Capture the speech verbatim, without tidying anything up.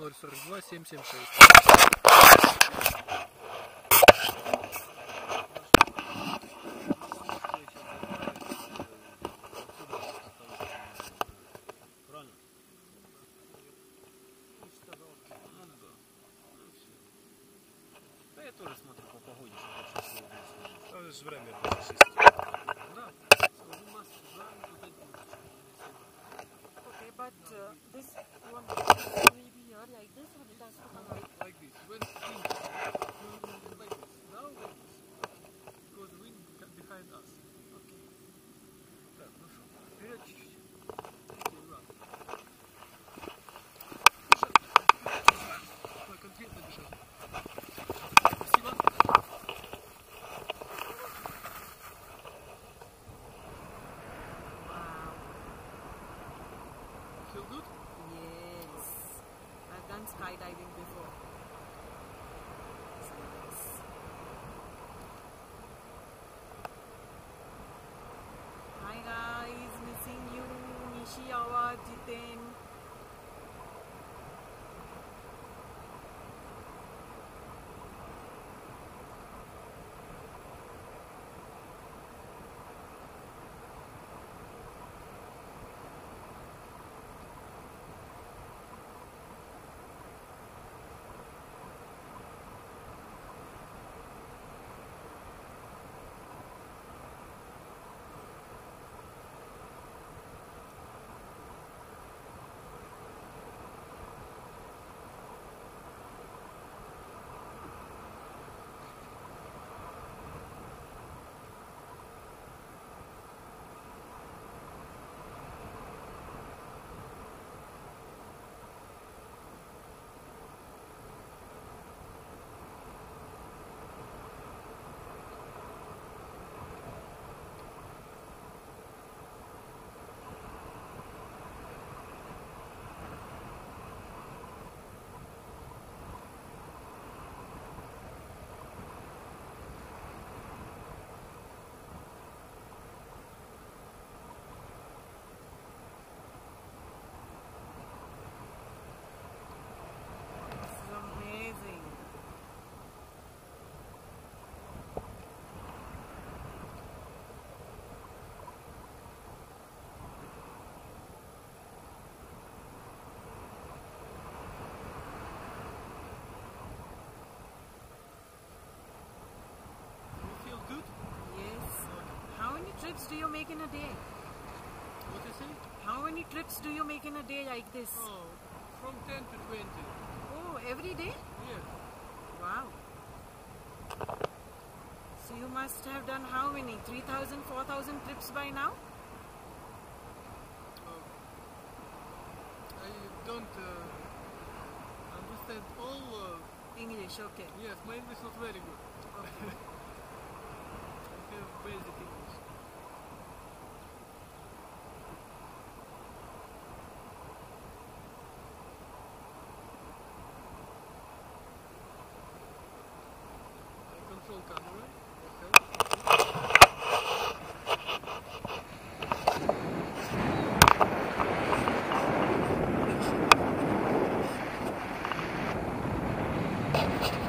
ноль сорок два семь семь шесть. Да я тоже смотрю по погоде, что сейчас Ну, это же время шесть. Да. Okay, but uh, this one will be here like this or it has to come like Like this. When wind like this. Now like this. Because the wind behind us. okay. Так, ну что, вперед чуть-чуть. Okay, run. Бежать. Давай, конкретно бежать. Спасибо. Wow. Feel good? Yes. I've done skydiving before. It's nice. Hi guys, missing you, Nishiawa, Jiten. This is amazing. You feel good? Yes. How many trips do you make in a day? What you say? How many trips do you make in a day like this? Oh, from ten to twenty. Oh, every day? Yes. Wow. So you must have done how many? three thousand, four thousand trips by now? Uh, I don't uh, understand all. Uh, English, okay. yes, my English not very good. Okay. I have basic English. I control camera. Okay.